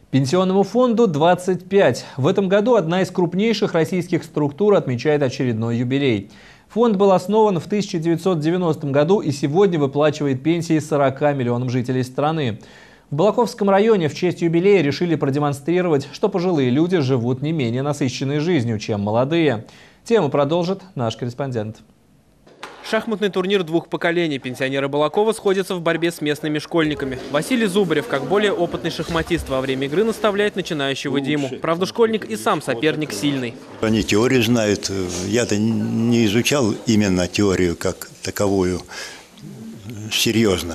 Пенсионному фонду 25. В этом году одна из крупнейших российских структур отмечает очередной юбилей. Фонд был основан в 1990 году и сегодня выплачивает пенсии 40 миллионам жителей страны. В Балаковском районе в честь юбилея решили продемонстрировать, что пожилые люди живут не менее насыщенной жизнью, чем молодые. Тему продолжит наш корреспондент. Шахматный турнир двух поколений. Пенсионеры Балакова сходятся в борьбе с местными школьниками. Василий Зубарев, как более опытный шахматист, во время игры наставляет начинающего Диму. Правда, школьник и сам соперник сильный. Они теорию знают. Я-то не изучал именно теорию как таковую серьезно.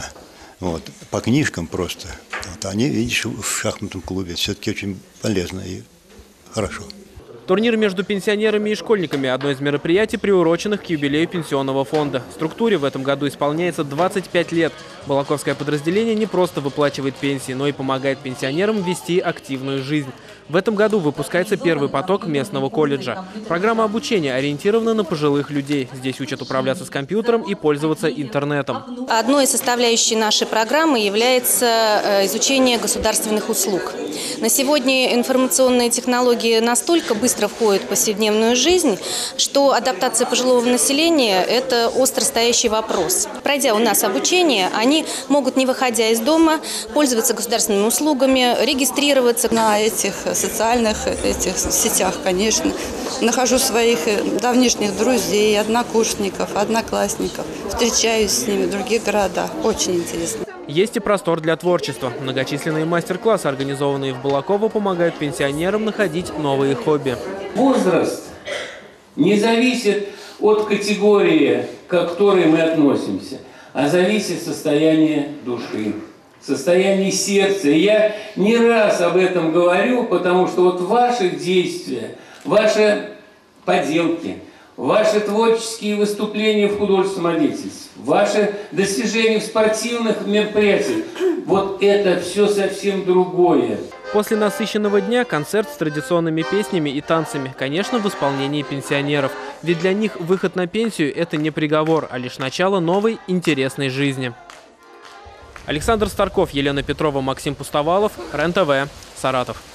По книжкам просто. Они, видишь, в шахматном клубе все-таки очень полезно и хорошо. Турнир между пенсионерами и школьниками – одно из мероприятий, приуроченных к юбилею пенсионного фонда. Структуре в этом году исполняется 25 лет. Балаковское подразделение не просто выплачивает пенсии, но и помогает пенсионерам вести активную жизнь. В этом году выпускается первый поток местного колледжа. Программа обучения ориентирована на пожилых людей. Здесь учат управляться с компьютером и пользоваться интернетом. Одной из составляющих нашей программы является изучение государственных услуг. На сегодня информационные технологии настолько быстро входят в повседневную жизнь, что адаптация пожилого населения – это остро стоящий вопрос. Пройдя у нас обучение, они могут, не выходя из дома, пользоваться государственными услугами, регистрироваться. На этих социальных сетях, конечно, нахожу своих давнишних друзей, однокурсников, одноклассников, встречаюсь с ними в других городах. Очень интересно. Есть и простор для творчества. Многочисленные мастер-классы, организованные в Балаково, помогают пенсионерам находить новые хобби. Возраст не зависит от категории, к которой мы относимся, а зависит состояние души, состояние сердца. И я не раз об этом говорю, потому что ваши действия, ваши поделки, ваши творческие выступления в художественном самодеятельстве, ваши достижения в спортивных мероприятиях, это все совсем другое. После насыщенного дня концерт с традиционными песнями и танцами, конечно, в исполнении пенсионеров. Ведь для них выход на пенсию – это не приговор, а лишь начало новой интересной жизни. Александр Старков, Елена Петрова, Максим Пустовалов, РЕН-ТВ, Саратов.